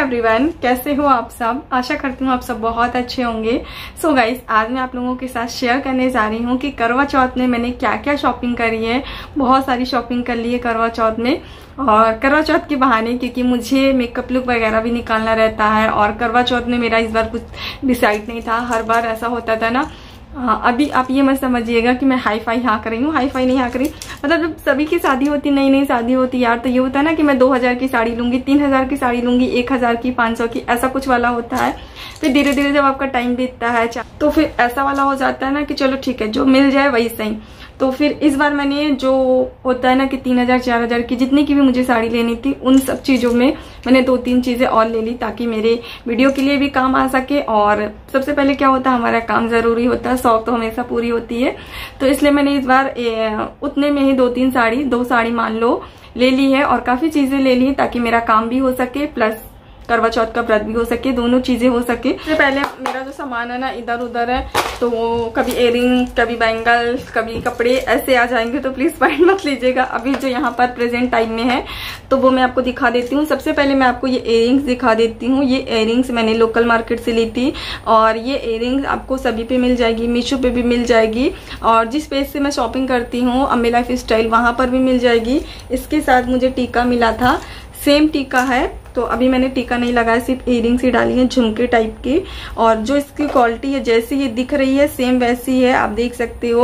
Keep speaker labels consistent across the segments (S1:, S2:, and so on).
S1: Everyone, कैसे हो आप सब। आशा करती हूँ आप सब बहुत अच्छे होंगे। सो गाइस, आज मैं आप लोगों के साथ शेयर करने जा रही हूँ कि करवा चौथ में मैंने क्या क्या शॉपिंग करी है। बहुत सारी शॉपिंग कर ली है करवा चौथ में, और करवा चौथ के बहाने, क्योंकि मुझे मेकअप लुक वगैरह भी निकालना रहता है। और करवा चौथ में मेरा इस बार कुछ डिसाइड नहीं था। हर बार ऐसा होता था ना। अभी आप ये मत समझिएगा कि मैं हाई फाई हाँ कर रही हूँ, हाई फाई नहीं हाँ कर रही। मतलब जब सभी की शादी होती, नई नई शादी होती यार, तो ये होता है ना कि मैं 2000 की साड़ी लूंगी, 3000 की साड़ी लूंगी, 1000 की, 500 की, ऐसा कुछ वाला होता है। फिर धीरे धीरे जब आपका टाइम बीतता है तो फिर ऐसा वाला हो जाता है ना कि चलो ठीक है, जो मिल जाए वही सही। तो फिर इस बार मैंने जो होता है ना कि 3000 4000 की जितनी की भी मुझे साड़ी लेनी थी, उन सब चीजों में मैंने 2-3 चीजें और ले ली, ताकि मेरे वीडियो के लिए भी काम आ सके। और सबसे पहले क्या होता है, हमारा काम जरूरी होता है, शौक तो हमेशा पूरी होती है। तो इसलिए मैंने इस बार उतने में ही 2-3 साड़ी, 2 साड़ी मान लो ले ली है, और काफी चीजें ले ली ताकि मेरा काम भी हो सके, प्लस करवा चौथ का व्रत भी हो सके, दोनों चीजें हो सके। इससे पहले मेरा जो सामान है ना इधर उधर है, तो वो कभी इयररिंग, कभी बैंगल, कभी कपड़े ऐसे आ जाएंगे, तो प्लीज माइंड मत लीजिएगा। अभी जो यहाँ पर प्रेजेंट टाइम में है तो वो मैं आपको दिखा देती हूँ। सबसे पहले मैं आपको ये इयररिंग्स दिखा देती हूँ। ये इयररिंग्स मैंने लोकल मार्केट से ली थी, और ये इयररिंग्स आपको सभी पे मिल जाएगी, मीशो पे भी मिल जाएगी, और जिस पेज से मैं शॉपिंग करती हूँ अम्मी लाइफ स्टाइल, वहां पर भी मिल जाएगी। इसके साथ मुझे टीका मिला था, सेम टीका है। तो अभी मैंने टीका नहीं लगाया, सिर्फ इयररिंग्स ही डाली है झुमके टाइप की। और जो इसकी क्वालिटी है, जैसी ये दिख रही है सेम वैसी है, आप देख सकते हो।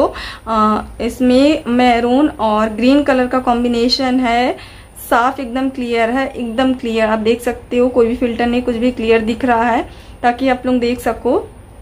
S1: इसमें मैरून और ग्रीन कलर का कॉम्बिनेशन है, साफ एकदम क्लियर है, एकदम क्लियर आप देख सकते हो, कोई भी फिल्टर नहीं, कुछ भी क्लियर दिख रहा है, ताकि आप लोग देख सको,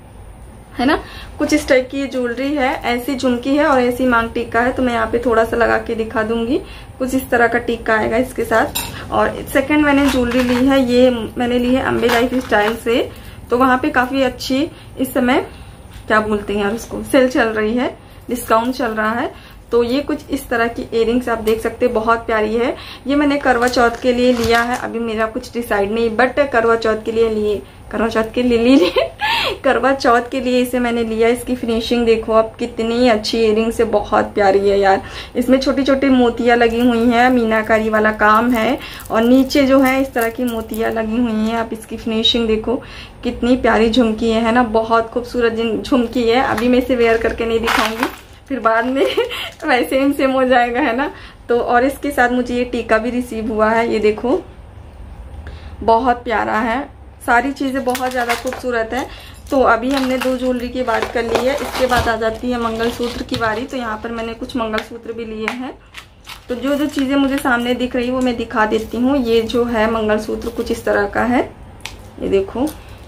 S1: है ना। कुछ इस टाइप की ज्वेलरी है, ऐसी झुमकी है और ऐसी मांग टीका है। तो मैं यहाँ पे थोड़ा सा लगा के दिखा दूंगी। कुछ इस तरह का टीका आएगा इसके साथ। और सेकंड मैंने ज्वेलरी ली है, ये मैंने ली है अम्बे लाइफ स्टाइल से। तो वहां पे काफी अच्छी इस समय क्या बोलते हैं यार उसको, सेल चल रही है, डिस्काउंट चल रहा है। तो ये कुछ इस तरह की इयररिंग्स आप देख सकते हैं, बहुत प्यारी है। ये मैंने करवा चौथ के लिए लिया है, अभी मेरा कुछ डिसाइड नहीं, बट करवा चौथ के लिए लिए, करवा चौथ के लिए करवा चौथ के लिए इसे मैंने लिया। इसकी फिनिशिंग देखो आप, कितनी अच्छी इयररिंग्स है, बहुत प्यारी है यार। इसमें छोटी छोटी मोतियां लगी हुई हैं, मीनाकारी वाला काम है, और नीचे जो है इस तरह की मोतियां लगी हुई हैं। आप इसकी फिनिशिंग देखो, कितनी प्यारी झुमकी है ना, बहुत खूबसूरत झुमकी है। अभी मैं इसे वेयर करके नहीं दिखाऊंगी, फिर बाद में वैसे ही सेम हो जाएगा, है ना। तो और इसके साथ मुझे ये टीका भी रिसीव हुआ है, ये देखो बहुत प्यारा है। सारी चीजें बहुत ज्यादा खूबसूरत है। तो अभी हमने 2 ज्वेलरी की बात कर ली है, इसके बाद आ जाती है मंगलसूत्र की बारी। तो यहाँ पर मैंने कुछ मंगलसूत्र भी लिए हैं। तो जो जो चीजें मुझे सामने दिख रही है वो मैं दिखा देती हूँ। ये जो है मंगलसूत्र कुछ इस तरह का है, ये देखो।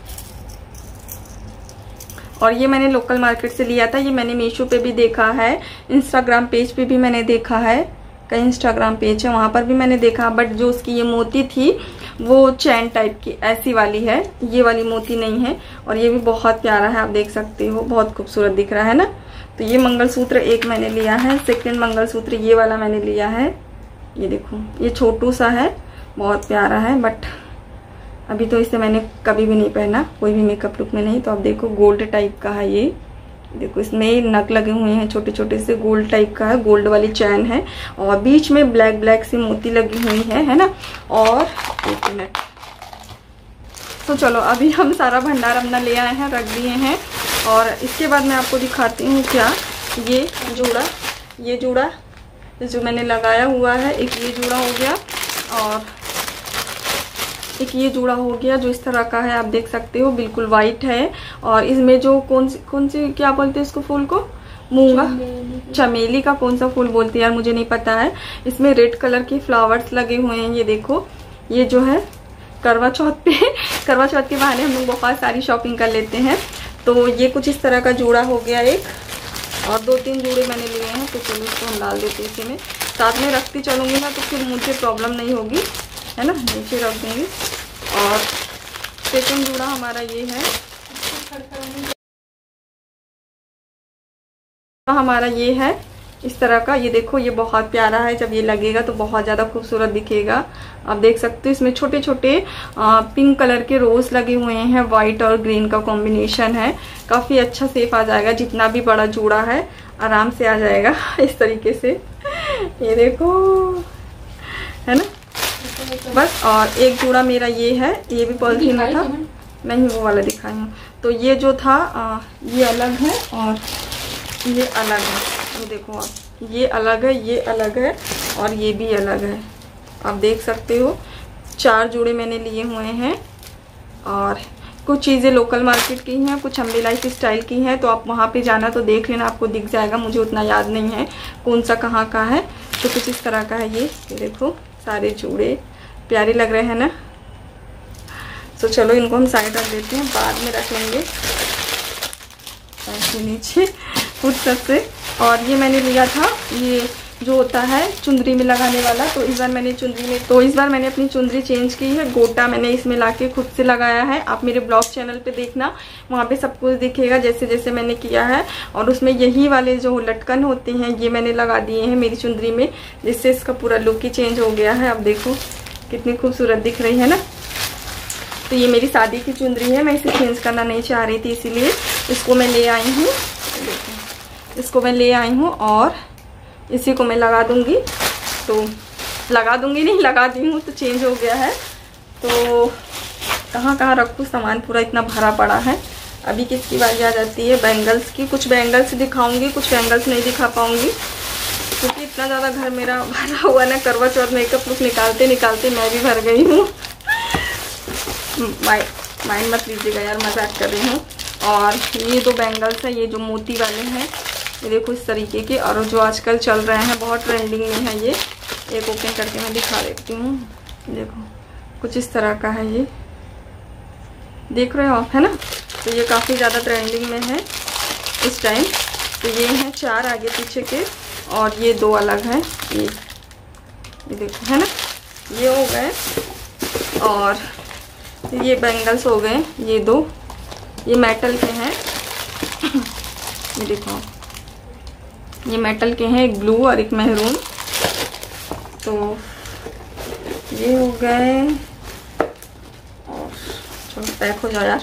S1: और ये मैंने लोकल मार्केट से लिया था। ये मैंने मीशो पे भी देखा है, इंस्टाग्राम पेज पे भी मैंने देखा है, कई इंस्टाग्राम पेज है वहां पर भी मैंने देखा। बट जो उसकी ये मोती थी वो चैन टाइप की ऐसी वाली है, ये वाली मोती नहीं है। और ये भी बहुत प्यारा है, आप देख सकते हो, बहुत खूबसूरत दिख रहा है ना। तो ये मंगलसूत्र एक मैंने लिया है। सेकंड मंगलसूत्र ये वाला मैंने लिया है, ये देखो, ये छोटू सा है, बहुत प्यारा है। बट अभी तो इसे मैंने कभी भी नहीं पहना, कोई भी मेकअप लुक में नहीं। तो आप देखो गोल्ड टाइप का है ये, देखो इसमें नग लगे हुए हैं छोटे छोटे से, गोल्ड टाइप का है, गोल्ड वाली चैन है, और बीच में ब्लैक ब्लैक सी मोती लगी हुई है ना। और एक मिनट, तो चलो अभी हम सारा भंडार अपना ले आए हैं, रख दिए हैं। और इसके बाद मैं आपको दिखाती हूँ क्या, ये जूड़ा जो मैंने लगाया हुआ है, एक ये जूड़ा हो गया, और एक ये जूड़ा हो गया जो इस तरह का है, आप देख सकते हो, बिल्कुल वाइट है। और इसमें जो कौन सी क्या बोलते हैं इसको, फूल को, मूंगा, चमेली का कौन सा फूल बोलते हैं यार, मुझे नहीं पता है। इसमें रेड कलर के फ्लावर्स लगे हुए हैं, ये देखो। ये जो है करवा चौथ के बहाने हम लोग बहुत सारी शॉपिंग कर लेते हैं। तो ये कुछ इस तरह का जूड़ा हो गया एक, और 2-3 जूड़े मैंने लिए हैं। तो चलो इसको हम डाल देते हैं इसी में, साथ में रखती चलूंगी ना, तो फिर मुझे प्रॉब्लम नहीं होगी, है ना। नीचे रख देंगे। और सेकंड जूड़ा हमारा ये है, हमारा ये है इस तरह का, ये देखो, ये बहुत प्यारा है। जब ये लगेगा तो बहुत ज्यादा खूबसूरत दिखेगा, आप देख सकते हो। इसमें छोटे छोटे पिंक कलर के रोज लगे हुए हैं, व्हाइट और ग्रीन का कॉम्बिनेशन है, काफी अच्छा शेप आ जाएगा। जितना भी बड़ा जूड़ा है आराम से आ जाएगा इस तरीके से, ये देखो, है ना। बस। और एक जोड़ा मेरा ये है, ये भी पॉलिथीन में था, नहीं वो वाला दिखाई हूँ। तो ये जो था ये अलग है और ये अलग है। ये देखो आप, ये अलग है, ये अलग है और ये भी अलग है। आप देख सकते हो 4 जोड़े मैंने लिए हुए हैं। और कुछ चीज़ें लोकल मार्केट की हैं, कुछ अम्बे लाइफ स्टाइल की हैं। तो आप वहाँ पे जाना तो देख लेना, आपको दिख जाएगा। मुझे उतना याद नहीं है कौन सा कहाँ का है। तो कुछ इस तरह का है ये देखो, सारे जोड़े प्यारे लग रहे हैं ना। तो चलो इनको हम साइड रख देते हैं, बाद में रख लेंगे ऐसे नीचे फुर्सत से। और ये मैंने लिया था, ये जो होता है चुंदरी में लगाने वाला। तो इस बार मैंने अपनी चुंदरी चेंज की है। गोटा मैंने इसमें लाके खुद से लगाया है। आप मेरे ब्लॉग चैनल पे देखना, वहाँ पे सब कुछ दिखेगा जैसे जैसे मैंने किया है। और उसमें यही वाले जो लटकन होते हैं ये मैंने लगा दिए हैं मेरी चुंदरी में, जिससे इसका पूरा लुक ही चेंज हो गया है। आप देखो कितनी खूबसूरत दिख रही है ना। तो ये मेरी शादी की चुंदरी है, मैं इसे चेंज करना नहीं चाह रही थी, इसीलिए इसको मैं ले आई हूँ। इसको मैं ले आई हूँ और इसी को मैं लगा दूंगी। तो लगा दूंगी नहीं, लगा दी हूँ तो चेंज हो गया है। तो कहाँ कहाँ रखूँ, सामान पूरा इतना भरा पड़ा है। अभी किसकी बारी आ जाती है, बैंगल्स की। कुछ बैंगल्स दिखाऊंगी, कुछ बैंगल्स नहीं दिखा पाऊंगी, क्योंकि इतना ज़्यादा घर मेरा भरा हुआ ना। करवा चौथ मेकअप लुक निकालते निकालते मैं भी भर गई हूँ। माइंड मत लीजिएगा यार, मजाक कर रही हूँ। और ये 2 बैंगल्स है, ये जो मोती वाले हैं, ये देखो इस तरीके के। और जो आजकल चल रहे हैं, बहुत ट्रेंडिंग में है ये। एक ओपन करके मैं दिखा देती हूँ। देखो कुछ इस तरह का है ये, देख रहे हो आप, है ना। तो ये काफ़ी ज़्यादा ट्रेंडिंग में है इस टाइम। तो ये हैं 4 आगे पीछे के, और ये 2 अलग हैं। ये देखो, है ना, ये हो गए। और ये बैंगल्स हो गए, ये 2, ये मेटल के हैं। ये देखो, ये मेटल के हैं, एक ब्लू और एक मेहरून। तो ये हो गए। और चलो पैक हो जाओ यार।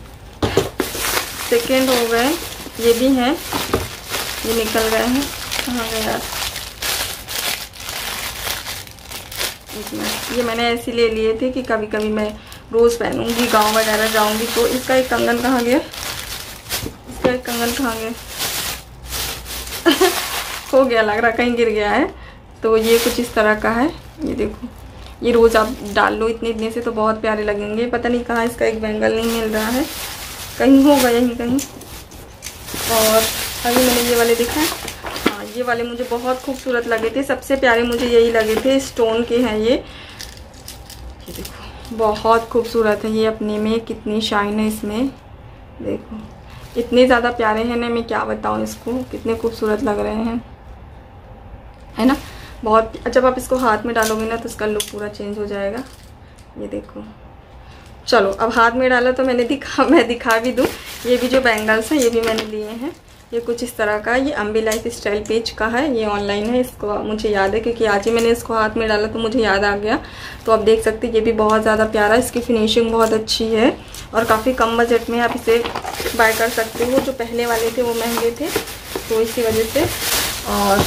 S1: सेकेंड हो गए, ये भी हैं, ये निकल गए हैं। कहाँ गए यार, ये मैंने ऐसे ले लिए थे कि कभी कभी मैं रोज़ पहनूंगी, गांव वगैरह जाऊंगी। तो इसका एक कंगन कहाँ गया, इसका एक कंगन कहाँ गया हो गया, लग रहा कहीं गिर गया है। तो ये कुछ इस तरह का है। ये देखो, ये रोज़ आप डाल लो इतने इतने से तो बहुत प्यारे लगेंगे। पता नहीं कहाँ इसका एक बैंगल नहीं मिल रहा है, कहीं होगा यहीं कहीं। और अभी मैंने ये वाले दिखाए, हाँ ये वाले मुझे बहुत खूबसूरत लगे थे। सबसे प्यारे मुझे यही लगे थे, स्टोन के हैं ये देखो बहुत खूबसूरत है। ये अपने में कितनी शाइन है इसमें, देखो इतने ज़्यादा प्यारे हैं ना, मैं क्या बताऊँ इसको, कितने खूबसूरत लग रहे हैं, है ना। बहुत, जब आप इसको हाथ में डालोगे ना तो इसका लुक पूरा चेंज हो जाएगा। ये देखो, चलो अब हाथ में डाला तो मैं दिखा भी दूँ। ये भी जो बैंगल्स हैं ये भी मैंने लिए हैं। ये कुछ इस तरह का, ये अम्बे लाइफ स्टाइल पेज का है, ये ऑनलाइन है। इसको मुझे याद है क्योंकि आज ही मैंने इसको हाथ में डाला तो मुझे याद आ गया। तो आप देख सकते हैं ये भी बहुत ज़्यादा प्यारा, इसकी फिनिशिंग बहुत अच्छी है और काफ़ी कम बजट में आप इसे बाय कर सकते हो। जो पहले वाले थे वो महंगे थे तो इसी वजह से। और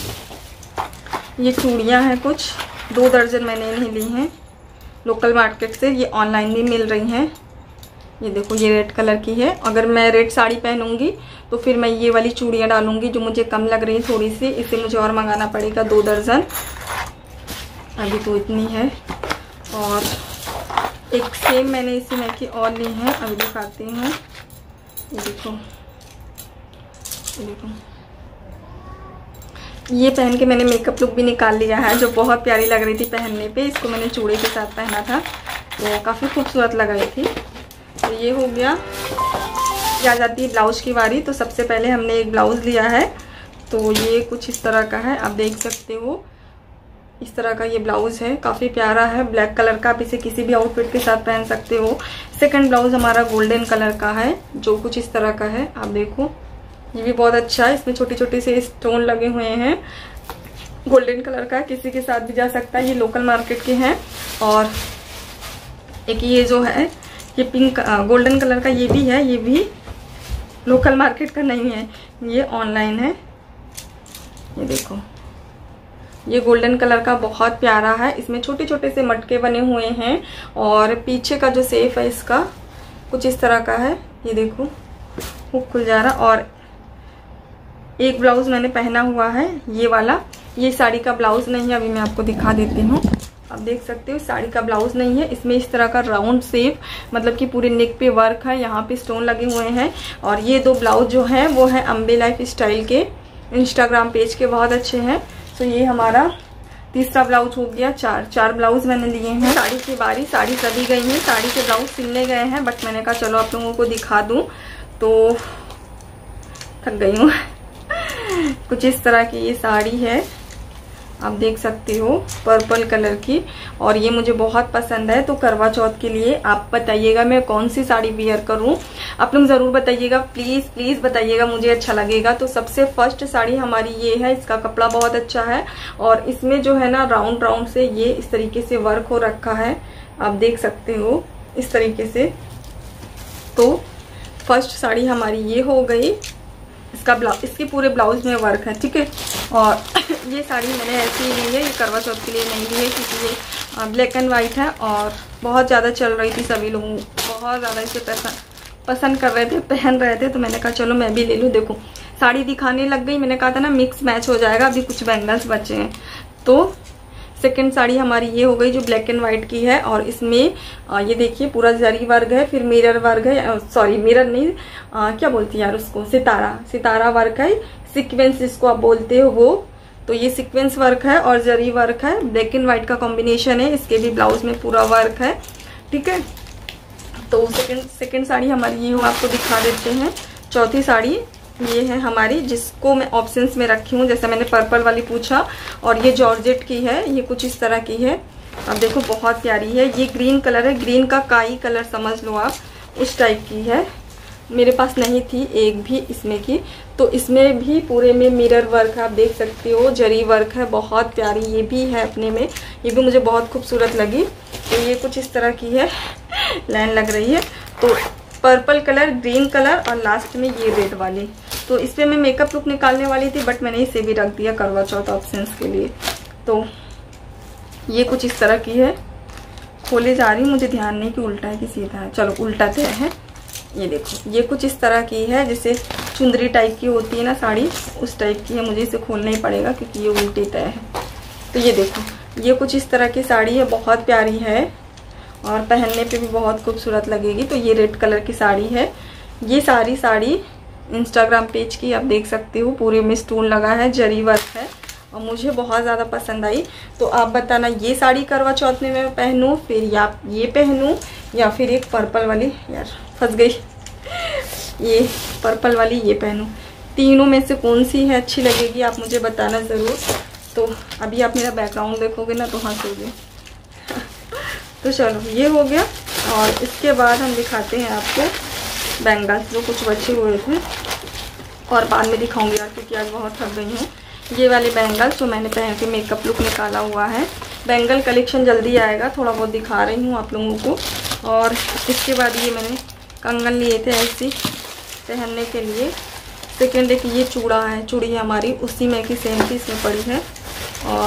S1: ये चूड़ियाँ हैं कुछ, 2 दर्जन मैंने इन्हें ली हैं लोकल मार्केट से। ये ऑनलाइन भी मिल रही हैं। ये देखो, ये रेड कलर की है। अगर मैं रेड साड़ी पहनूंगी तो फिर मैं ये वाली चूड़ियाँ डालूंगी जो मुझे कम लग रही है थोड़ी सी। इसे मुझे और मंगाना पड़ेगा 2 दर्जन, अभी तो इतनी है। और एक सेम मैंने इसी में की और ली है, अभी दिखाती हूँ। ये देखो, ये देखो, ये पहन के मैंने मेकअप लुक भी निकाल लिया है, जो बहुत प्यारी लग रही थी पहनने पे। इसको मैंने चूड़े के साथ पहना था तो काफ़ी खूबसूरत लग रही थी। तो ये हो गया। क्या जाती है ब्लाउज की बारी। तो सबसे पहले हमने एक ब्लाउज लिया है, तो ये कुछ इस तरह का है, आप देख सकते हो। इस तरह का ये ब्लाउज है, काफ़ी प्यारा है, ब्लैक कलर का। आप इसे किसी भी आउटफिट के साथ पहन सकते हो। सेकंड ब्लाउज हमारा गोल्डन कलर का है, जो कुछ इस तरह का है, आप देखो। ये भी बहुत अच्छा है, इसमें छोटे छोटे से स्टोन लगे हुए हैं। गोल्डन कलर का, किसी के साथ भी जा सकता है। ये लोकल मार्केट के हैं। और एक ये जो है ये पिंक गोल्डन कलर का ये भी है, ये भी लोकल मार्केट का नहीं है, ये ऑनलाइन है। ये देखो, ये गोल्डन कलर का बहुत प्यारा है। इसमें छोटे छोटे से मटके बने हुए हैं और पीछे का जो शेप है इसका कुछ इस तरह का है। ये देखो हुक खुल जा रहा। और एक ब्लाउज मैंने पहना हुआ है ये वाला। ये साड़ी का ब्लाउज नहीं है, अभी मैं आपको दिखा देती हूँ। आप देख सकते हो साड़ी का ब्लाउज नहीं है। इसमें इस तरह का राउंड शेप, मतलब कि पूरे नेक पे वर्क है, यहाँ पे स्टोन लगे हुए हैं। और ये दो ब्लाउज जो है वो है अम्बे लाइफ स्टाइल के, इंस्टाग्राम पेज के, बहुत अच्छे हैं। तो ये हमारा तीसरा ब्लाउज हो गया। चार ब्लाउज मैंने लिए हैं। साड़ी की बारी, साड़ी सभी गई हैं, साड़ी के ब्लाउज सिलने गए हैं, बट मैंने कहा चलो आप लोगों को दिखा दूं, तो थक गई हूँ। कुछ इस तरह की ये साड़ी है, आप देख सकते हो, पर्पल कलर की। और ये मुझे बहुत पसंद है। तो करवा चौथ के लिए आप बताइएगा मैं कौन सी साड़ी वियर करूं, आप लोग जरूर बताइएगा, प्लीज प्लीज बताइएगा, मुझे अच्छा लगेगा। तो सबसे फर्स्ट साड़ी हमारी ये है। इसका कपड़ा बहुत अच्छा है और इसमें जो है ना राउंड राउंड से ये इस तरीके से वर्क हो रखा है, आप देख सकते हो इस तरीके से। तो फर्स्ट साड़ी हमारी ये हो गई। इसका ब्लाउज, इसके पूरे ब्लाउज में वर्क है, ठीक है। और ये साड़ी मैंने ऐसी ही ली है, ये करवा चौथ के लिए नहीं ली है, क्योंकि ये ब्लैक एंड वाइट है और बहुत ज़्यादा चल रही थी, सभी लोग बहुत ज़्यादा इसे पसंद कर रहे थे, पहन रहे थे। तो मैंने कहा चलो मैं भी ले लूँ। देखो साड़ी दिखाने लग गई, मैंने कहा था ना मिक्स मैच हो जाएगा। अभी कुछ बैंगल्स बचे हैं। तो सेकेंड साड़ी हमारी ये हो गई जो ब्लैक एंड व्हाइट की है। और इसमें ये देखिए पूरा जरी वर्क है, फिर मिरर वर्क है, सॉरी मिरर नहीं, क्या बोलती है यार उसको, सितारा वर्क है, सीक्वेंस जिसको आप बोलते हो वो। तो ये सीक्वेंस वर्क है और जरी वर्क है, ब्लैक एंड व्हाइट का कॉम्बिनेशन है। इसके भी ब्लाउज में पूरा वर्क है, ठीक है। तो सेकेंड साड़ी हमारी ये आपको दिखा देते हैं। चौथी साड़ी ये है हमारी, जिसको मैं ऑप्शंस में रखी हूँ, जैसे मैंने पर्पल वाली पूछा। और ये जॉर्जेट की है, ये कुछ इस तरह की है। अब देखो बहुत प्यारी है। ये ग्रीन कलर है, ग्रीन का काई कलर समझ लो आप, उस टाइप की है। मेरे पास नहीं थी एक भी इसमें की। तो इसमें भी पूरे में मिरर वर्क है, आप देख सकते हो, जरी वर्क है, बहुत प्यारी ये भी है अपने में। ये भी मुझे बहुत खूबसूरत लगी। तो ये कुछ इस तरह की है, लाइन लग रही है। तो पर्पल कलर, ग्रीन कलर और लास्ट में ये रेड वाली। तो इस पर मैं मेकअप लुक निकालने वाली थी, बट मैंने इसे भी रख दिया करवा चौथ ऑप्शंस के लिए। तो ये कुछ इस तरह की है। खोले जा रही हूँ, मुझे ध्यान नहीं कि उल्टा है कि सीधा है। चलो उल्टा तय है। ये देखो ये कुछ इस तरह की है, जैसे चुंदरी टाइप की होती है ना साड़ी, उस टाइप की है। मुझे इसे खोलना ही पड़ेगा क्योंकि ये उल्टी तय है। तो ये देखो ये कुछ इस तरह की साड़ी है, बहुत प्यारी है और पहनने पे भी बहुत खूबसूरत लगेगी। तो ये रेड कलर की साड़ी है। ये सारी साड़ी इंस्टाग्राम पेज की, आप देख सकते हो, पूरे में स्टोन लगा है, जरी वर्क है और मुझे बहुत ज़्यादा पसंद आई। तो आप बताना ये साड़ी करवा चौथ में मैं पहनूं, फिर या ये पहनूं, या फिर एक पर्पल वाली, यार फंस गई, ये पर्पल वाली ये पहनूं। तीनों में से कौन सी है अच्छी लगेगी आप मुझे बताना ज़रूर। तो अभी आप मेरा बैकग्राउंड देखोगे ना तो हंसोगे। तो चलो ये हो गया। और इसके बाद हम दिखाते हैं आपको बैंगल्स, जो कुछ बचे हुए थे, और बाद में दिखाऊंगी यार, क्योंकि आज बहुत थक गई हूँ। ये वाले बैंगल्स जो मैंने पहन के मेकअप लुक निकाला हुआ है। बैंगल कलेक्शन जल्दी आएगा, थोड़ा बहुत दिखा रही हूँ आप लोगों को। और इसके बाद ये मैंने कंगन लिए थे ऐसी पहनने के लिए। सेकेंड एक ये चूड़ा है, चूड़ी है हमारी, उसी में की सेम थी, इसमें पड़ी है। और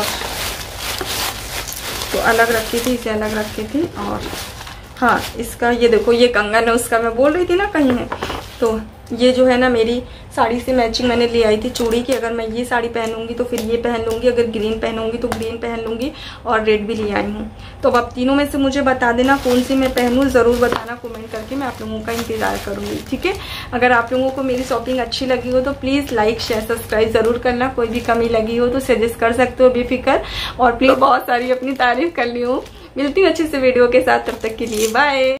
S1: तो अलग रखी थी, इसे अलग रखी थी। और हाँ इसका ये देखो ये कंगन है, उसका मैं बोल रही थी ना कहीं है। तो ये जो है ना मेरी साड़ी से मैचिंग मैंने ले आई थी चूड़ी की। अगर मैं ये साड़ी पहनूंगी तो फिर ये पहन लूँगी, अगर ग्रीन पहनूंगी तो ग्रीन पहन लूँगी। और रेड भी ले आई हूँ। तो अब आप तीनों में से मुझे बता देना कौन सी मैं पहनूँ, ज़रूर बताना कमेंट करके, मैं आप लोगों का इंतज़ार करूँगी, ठीक है। अगर आप लोगों को मेरी शॉपिंग अच्छी लगी हो तो प्लीज़ लाइक शेयर सब्सक्राइब ज़रूर करना। कोई भी कमी लगी हो तो सजेस्ट कर सकते हो बेफिक्र। और प्लीज़ बहुत सारी अपनी तारीफ कर ली हो। मिलती हूँ अच्छे से वीडियो के साथ, तब तक के लिए बाय।